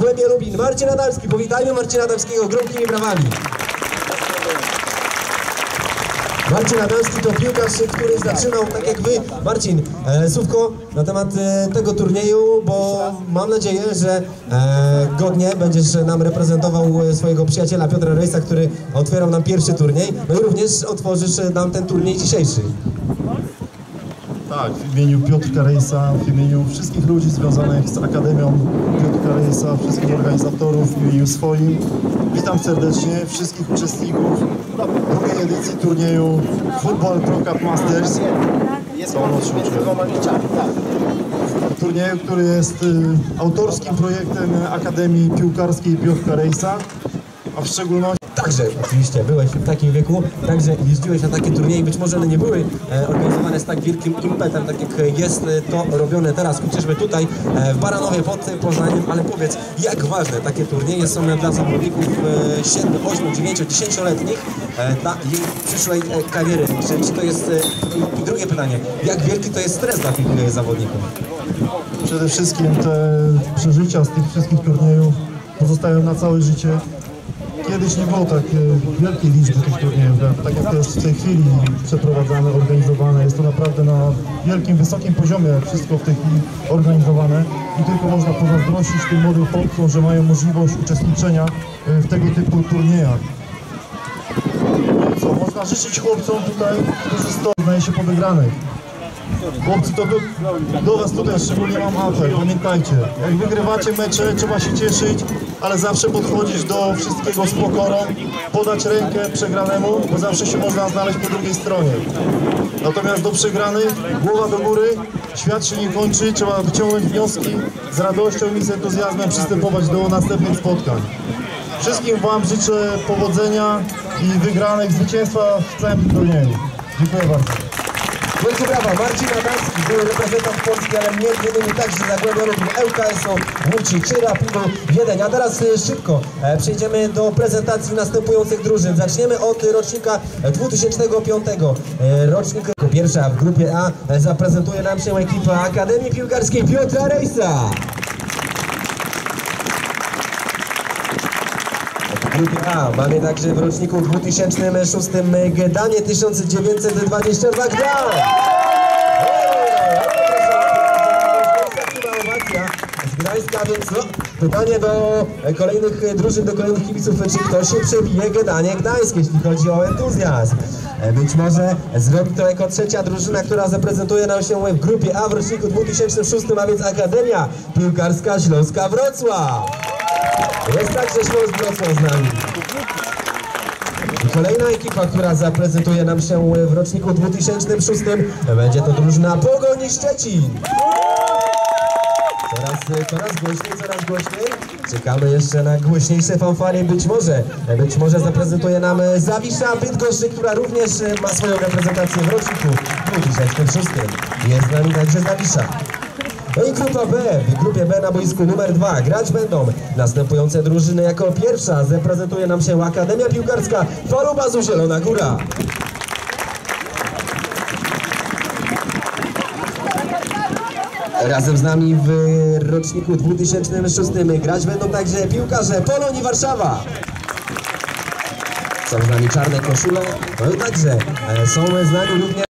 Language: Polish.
Zagłębie Lubin, Marcin Adamski. Powitajmy Marcina Adamskiego gromkimi brawami. Marcin Adamski to piłkarz, który zaczynał tak jak wy. Marcin, słówko na temat tego turnieju, bo mam nadzieję, że godnie będziesz nam reprezentował swojego przyjaciela Piotra Rejsa, który otwierał nam pierwszy turniej, no i również otworzysz nam ten turniej dzisiejszy. Tak, w imieniu Piotrka Rejsa, w imieniu wszystkich ludzi związanych z Akademią Piotrka Rejsa, wszystkich organizatorów, w imieniu swoim. Witam serdecznie wszystkich uczestników drugiej edycji turnieju Football Pro Cup Masters. Turnieju, który jest autorskim projektem Akademii Piłkarskiej Piotrka Rejsa, a w szczególności... Także oczywiście byłeś w takim wieku, także jeździłeś na takie turnieje, być może one nie były organizowane z tak wielkim impetem, tak jak jest to robione teraz, chociażby tutaj w Baranowie pod Poznaniem, ale powiedz, jak ważne takie turnieje są dla zawodników 7, 8, 9, 10-letnich dla jej przyszłej kariery. Czy to jest, i drugie pytanie, jak wielki to jest stres dla tych zawodników? Przede wszystkim te przeżycia z tych wszystkich turniejów pozostają na całe życie. Kiedyś nie było tak wielkiej liczby tych turniejów, tak jak to jest w tej chwili przeprowadzane, organizowane. Jest to naprawdę na wielkim, wysokim poziomie wszystko w tej chwili organizowane i tylko można pozazdrościć tym młodym chłopcom, że mają możliwość uczestniczenia w tego typu turniejach. Co można życzyć chłopcom tutaj, którzy znają się po wygranych. Chłopcy, to do was tutaj szczególnie mam apel, pamiętajcie, jak wygrywacie mecze, trzeba się cieszyć, ale zawsze podchodzić do wszystkiego z pokorą, podać rękę przegranemu, bo zawsze się można znaleźć po drugiej stronie. Natomiast do przegranych, głowa do góry, świat się nie kończy, trzeba wyciągnąć wnioski, z radością i z entuzjazmem przystępować do następnych spotkań. Wszystkim wam życzę powodzenia i wygranych, zwycięstwa w całym turnieju. Dziękuję bardzo. Wielkie brawa, Marcin Adamski, były reprezentant Polski, ale między innymi także Zagłębia Lubin, ŁKS-u Łódź czy Rapidu Wiedeń. A teraz szybko przejdziemy do prezentacji następujących drużyn. Zaczniemy od rocznika 2005. Rocznik pierwsza w grupie A zaprezentuje nam się ekipa Akademii Piłkarskiej Piotra Rejsa. W grupie A mamy także w roczniku 2006 Gdanie 1922 Gdań. Gdańska, więc no, pytanie do kolejnych drużyn, do kolejnych kibiców, czy ktoś się przebije Gdanie Gdańsk, jeśli chodzi o entuzjazm. Być może zrobi to jako trzecia drużyna, która zaprezentuje nam się w grupie A w roczniku 2006, a więc Akademia Piłkarska Śląska Wrocław. Jest także Śląsk Wrocław z nami. I kolejna ekipa, która zaprezentuje nam się w roczniku 2006, będzie to drużyna Pogoni Szczecin. Coraz głośniej. Czekamy jeszcze na głośniejsze fanfary. Być może zaprezentuje nam Zawisza Bydgoszcz, która również ma swoją reprezentację w roczniku 2006. Jest z nami także Zawisza. No i grupa B. W grupie B na boisku numer 2 grać będą następujące drużyny. Jako pierwsza zaprezentuje nam się Akademia Piłkarska Falubazu Zielona Góra. Razem z nami w roczniku 2006 grać będą także piłkarze Polonii Warszawa. Są z nami czarne koszule, no i także są z nami również